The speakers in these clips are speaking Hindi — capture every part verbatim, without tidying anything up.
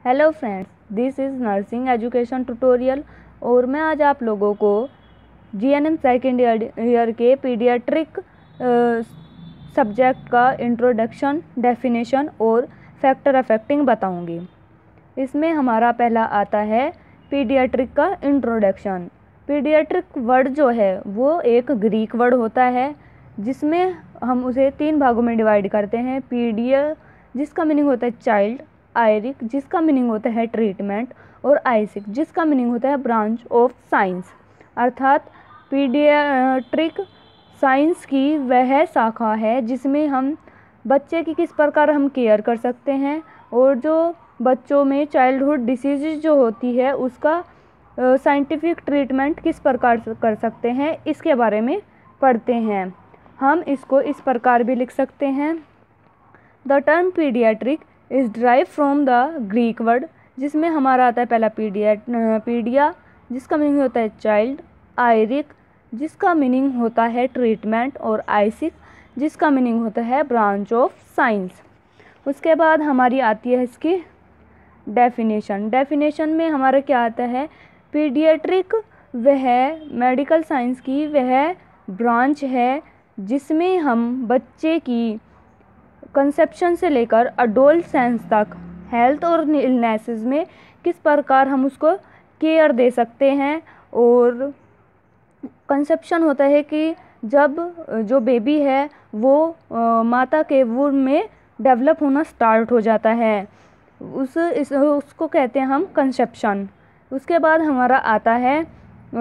Hello friends, this is nursing education tutorial और मैं आज आप लोगों को जीएनएम सेकेंड ईयर के पीडियाट्रिक सब्जेक्ट का इंट्रोडक्शन, डेफिनेशन और फैक्टर अफेक्टिंग बताऊंगी। इसमें हमारा पहला आता है पीडियाट्रिक का इंट्रोडक्शन। पीडियाट्रिक वर्ड जो है वो एक ग्रीक वर्ड होता है, जिसमें हम उसे तीन भागों में डिवाइड करते हैं। पीडिया जिसका मीनिंग होता है चाइल्ड, आयरिक जिसका मीनिंग होता है ट्रीटमेंट, और आइसिक जिसका मीनिंग होता है ब्रांच ऑफ साइंस। अर्थात पीडियाट्रिक साइंस की वह शाखा है जिसमें हम बच्चे की किस प्रकार हम केयर कर सकते हैं और जो बच्चों में चाइल्डहुड डिसीज़ जो होती है उसका साइंटिफिक ट्रीटमेंट किस प्रकार कर सकते हैं, इसके बारे में पढ़ते हैं। हम इसको इस प्रकार भी लिख सकते हैं। The term paediatric is drive from the Greek word, जिसमें हमारा आता है पहला पीडिया पीडिया जिसका मीनिंग होता है चाइल्ड, आयरिक जिसका मीनिंग होता है ट्रीटमेंट, और आइसिक जिसका मीनिंग होता है ब्रांच ऑफ साइंस। उसके बाद हमारी आती है इसकी डेफिनेशन। डेफिनेशन में हमारा क्या आता है, पीडियाट्रिक वह मेडिकल साइंस की वह ब्रांच है जिसमें हम बच्चे की कंसेप्शन से लेकर अडोलसेंस तक हेल्थ और इलनेसेस में किस प्रकार हम उसको केयर दे सकते हैं। और कंसेप्शन होता है कि जब जो बेबी है वो आ, माता के वूम्ब में डेवलप होना स्टार्ट हो जाता है, उस इस उसको कहते हैं हम कंसेप्शन। उसके बाद हमारा आता है आ,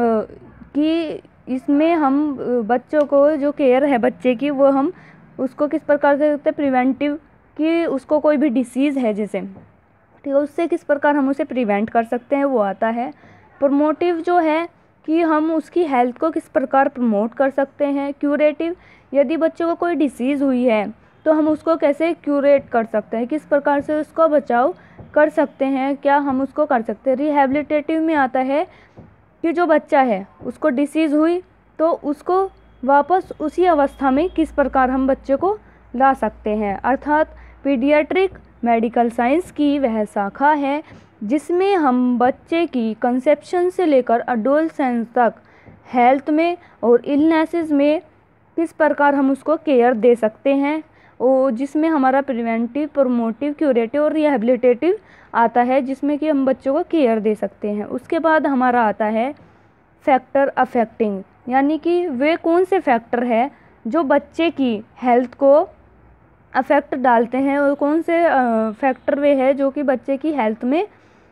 कि इसमें हम बच्चों को जो केयर है बच्चे की वो हम उसको किस प्रकार से करते हैं, प्रिवेंटिव, कि उसको कोई भी डिसीज़ है जैसे, ठीक है, उससे किस प्रकार हम उसे प्रिवेंट कर सकते हैं वो आता है। प्रमोटिव जो है कि हम उसकी हेल्थ को किस प्रकार प्रमोट कर सकते हैं। क्यूरेटिव, यदि बच्चों को कोई डिसीज़ हुई है तो हम उसको कैसे क्यूरेट कर सकते हैं, किस प्रकार से उसको बचाव कर सकते हैं, क्या हम उसको कर सकते हैं। रिहेबिलिटेटिव में आता है कि जो बच्चा है उसको डिसीज़ हुई तो उसको वापस उसी अवस्था में किस प्रकार हम बच्चे को ला सकते हैं। अर्थात पीडियाट्रिक मेडिकल साइंस की वह शाखा है जिसमें हम बच्चे की कंसेप्शन से लेकर अडोलसेंस तक हेल्थ में और इलनेसेस में किस प्रकार हम उसको केयर दे सकते हैं, और जिसमें हमारा प्रिवेंटिव, प्रमोटिव, क्यूरेटिव और रिहेबिलिटेटिव आता है, जिसमें कि हम बच्चों को केयर दे सकते हैं। उसके बाद हमारा आता है फैक्टर अफेक्टिंग, यानी कि वे कौन से फैक्टर है जो बच्चे की हेल्थ को अफेक्ट डालते हैं और कौन से फैक्टर वे है जो कि बच्चे की हेल्थ में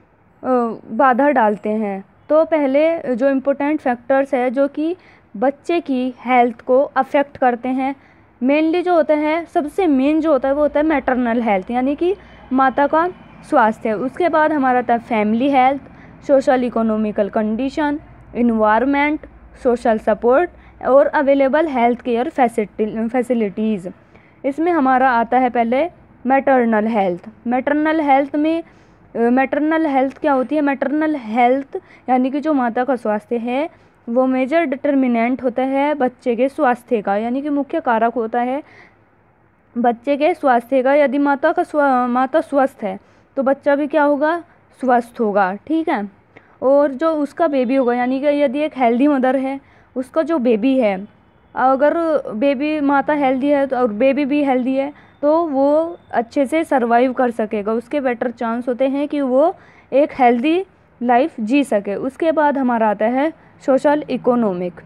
बाधा डालते हैं। तो पहले जो इम्पोर्टेंट फैक्टर्स है जो कि बच्चे की हेल्थ को अफेक्ट करते हैं, मेनली जो होता है, सबसे मेन जो होता है वो होता है मैटरनल हेल्थ, यानी कि माता का स्वास्थ्य। उसके बाद हमारा आता है family health, social economical condition, environment, social support और अवेलेबल हेल्थ केयर फैसिलिटीज़। इसमें हमारा आता है पहले मैटरनल हेल्थ। मैटरनल हेल्थ में मैटरनल हेल्थ क्या होती है, मैटरनल हेल्थ यानी कि जो माता का स्वास्थ्य है वो मेजर डिटर्मिनेंट होता है बच्चे के स्वास्थ्य का, यानी कि मुख्य कारक होता है बच्चे के स्वास्थ्य का। यदि माता का स्व माता स्वस्थ है तो बच्चा भी क्या होगा, स्वस्थ होगा, ठीक है। और जो उसका बेबी होगा, यानी कि यदि एक हेल्दी मदर है, उसका जो बेबी है, अगर बेबी माता हेल्दी है तो और बेबी भी हेल्दी है तो वो अच्छे से सरवाइव कर सकेगा, उसके बेटर चांस होते हैं कि वो एक हेल्दी लाइफ जी सके। उसके बाद हमारा आता है सोशल इकोनॉमिक।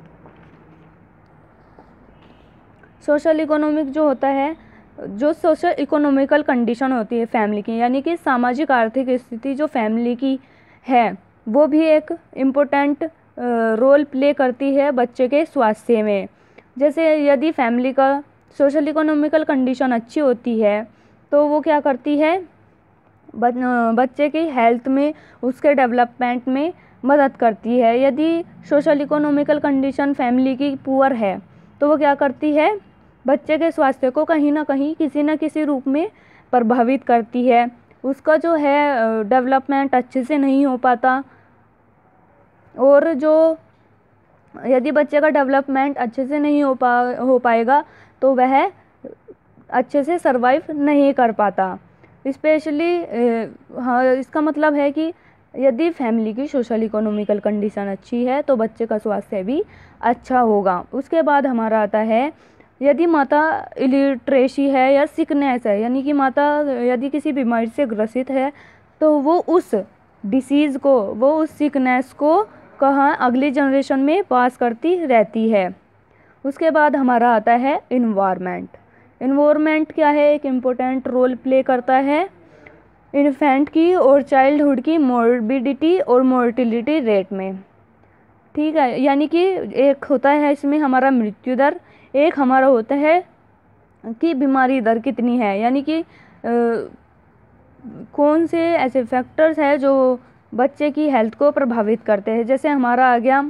सोशल इकोनॉमिक जो होता है, जो सोशल इकोनॉमिकल कंडीशन होती है फैमिली की, यानी कि सामाजिक आर्थिक स्थिति जो फैमिली की है वो भी एक इम्पोर्टेंट रोल प्ले करती है बच्चे के स्वास्थ्य में। जैसे यदि फैमिली का सोशल इकोनॉमिकल कंडीशन अच्छी होती है तो वो क्या करती है, बच्चे की हेल्थ में, उसके डेवलपमेंट में मदद करती है। यदि सोशल इकोनॉमिकल कंडीशन फैमिली की पुअर है तो वो क्या करती है, बच्चे के स्वास्थ्य को कहीं ना कहीं किसी न किसी रूप में प्रभावित करती है। उसका जो है डेवलपमेंट अच्छे से नहीं हो पाता, और जो यदि बच्चे का डेवलपमेंट अच्छे से नहीं हो पा हो पाएगा तो वह अच्छे से सरवाइव नहीं कर पाता। स्पेशली हाँ, इसका मतलब है कि यदि फैमिली की सोशल इकोनॉमिकल कंडीशन अच्छी है तो बच्चे का स्वास्थ्य भी अच्छा होगा। उसके बाद हमारा आता है, यदि माता इलिटरेसी है या सिकनेस है, यानी कि माता यदि किसी बीमारी से ग्रसित है तो वो उस डिसीज़ को, वो उस सिकनेस को कहाँ अगली जनरेशन में पास करती रहती है। उसके बाद हमारा आता है इन्वायरमेंट। इन्वायरमेंट क्या है, एक इम्पोर्टेंट रोल प्ले करता है इन्फेंट की और चाइल्डहुड की मोर्बिडिटी और मोर्टिलिटी रेट में। ठीक है, यानी कि एक होता है इसमें हमारा मृत्यु दर, एक हमारा होता है कि बीमारी दर कितनी है, यानी कि कौन से ऐसे फैक्टर्स हैं जो बच्चे की हेल्थ को प्रभावित करते हैं। जैसे हमारा आ गया,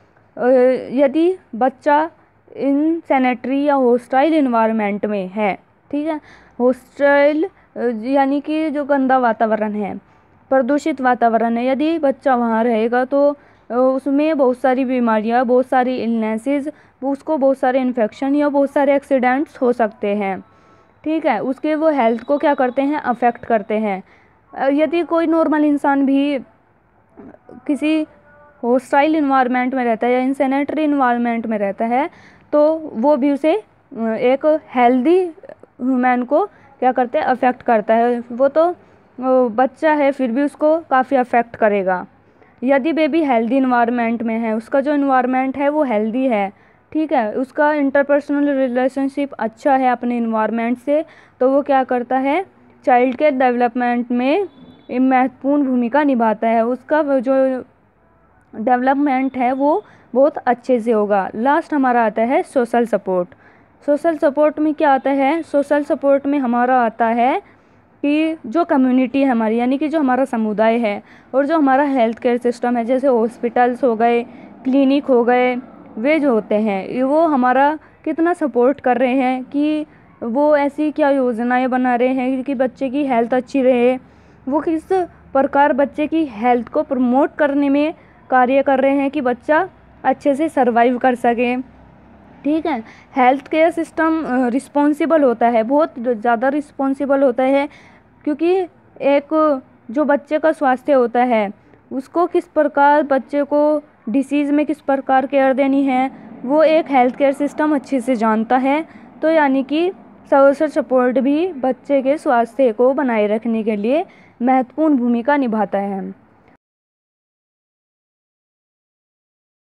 यदि बच्चा इन सैनिटरी या हॉस्टाइल इन्वायरमेंट में है, ठीक है, हॉस्टाइल यानी कि जो गंदा वातावरण है, प्रदूषित वातावरण है, यदि बच्चा वहाँ रहेगा तो उसमें बहुत सारी बीमारियाँ, बहुत सारी इलनेसेस, उसको बहुत सारे इन्फेक्शन या बहुत सारे एक्सीडेंट्स हो सकते हैं। ठीक है, उसके वो हेल्थ को क्या करते हैं, अफेक्ट करते हैं। यदि कोई नॉर्मल इंसान भी किसी हॉस्टाइल इन्वायरमेंट में रहता है या इनसैनिटरी इन्वायरमेंट में रहता है तो वो भी उसे एक हेल्दी ह्यूमन को क्या करते हैं, अफेक्ट करता है। वो तो बच्चा है फिर भी उसको काफ़ी अफेक्ट करेगा। यदि बेबी हेल्दी इन्वायरमेंट में है, उसका जो इन्वायरमेंट है वो हेल्दी है, ठीक है, उसका इंटरपर्सनल रिलेशनशिप अच्छा है अपने इन्वायरमेंट से, तो वो क्या करता है, चाइल्ड के डेवलपमेंट में महत्वपूर्ण भूमिका निभाता है। उसका जो डेवलपमेंट है वो बहुत अच्छे से होगा। लास्ट हमारा आता है सोशल सपोर्ट। सोशल सपोर्ट में क्या आता है, सोशल सपोर्ट में हमारा आता है कि जो कम्युनिटी है हमारी, यानी कि जो हमारा समुदाय है और जो हमारा हेल्थ केयर सिस्टम है, जैसे हॉस्पिटल्स हो गए, क्लिनिक हो गए, वे जो होते हैं वो हमारा कितना सपोर्ट कर रहे हैं कि वो ऐसी क्या योजनाएं बना रहे हैं कि बच्चे की हेल्थ अच्छी रहे, वो किस प्रकार बच्चे की हेल्थ को प्रमोट करने में कार्य कर रहे हैं कि बच्चा अच्छे से सर्वाइव कर सके। ठीक है, हेल्थ केयर सिस्टम रिस्पॉन्सिबल होता है, बहुत ज़्यादा रिस्पॉन्सिबल होता है, क्योंकि एक जो बच्चे का स्वास्थ्य होता है उसको किस प्रकार बच्चे को डिसीज़ में किस प्रकार केयर देनी है वो एक हेल्थ केयर सिस्टम अच्छे से जानता है। तो यानी कि सोशल सपोर्ट भी बच्चे के स्वास्थ्य को बनाए रखने के लिए महत्वपूर्ण भूमिका निभाता है।